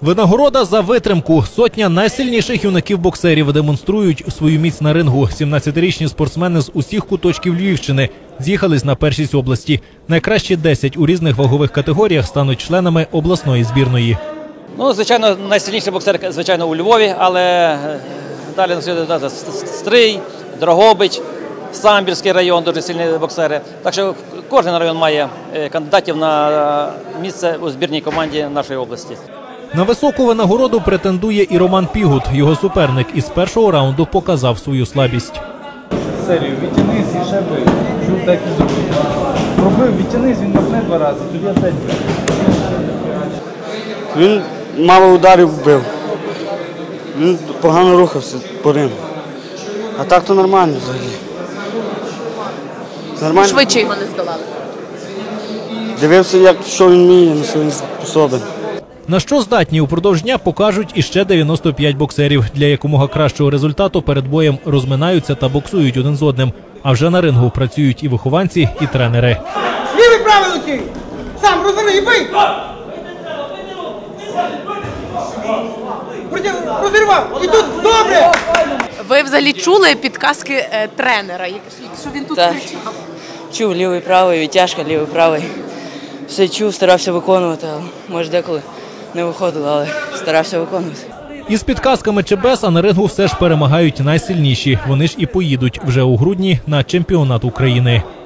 Винагорода за витримку. Сотня найсильніших юнаків-боксерів демонструють свою міць на рингу. 17-річні спортсмени з усіх куточків Львівщини з'їхались на першість області. Найкращі 10 у різних вагових категоріях стануть членами обласної збірної. Звичайно, найсильніший боксер, звичайно, у Львові, але далі наслідує Стрий, Дрогобич, Самбірський район, дуже сильні боксери. Так що кожен район має кандидатів на місце у збірній команді нашої області. На високу винагороду претендує і Роман Пігут. Його суперник із першого раунду показав свою слабість. Серію відтянись і ще бий. Щоб так і зробити. Пробив, відтянись, він махне 2 рази, тоді опять бив. Він мало ударів бив. Він погано рухався по рингу. А так то нормально взагалі. Нормально. Швидше його не здолали. Дивився, що він вміє, на що він способен. На що здатні упродовж дня покажуть іще 95 боксерів. Для якомога кращого результату перед боєм розминаються та боксують один з одним. А вже на рингу працюють і вихованці, і тренери. Лівий, правий, Олексій! Сам розверни і бий! Розірвав! І тут добре! Ви взагалі чули підказки тренера, що він тут кричав? Чув лівий, правий, відтяжка, лівий, правий. Все чув, старався виконувати, але може деколи не виходило, але старався виконувати. Із підказками чи без, а на рингу все ж перемагають найсильніші. Вони ж і поїдуть вже у грудні на чемпіонат України.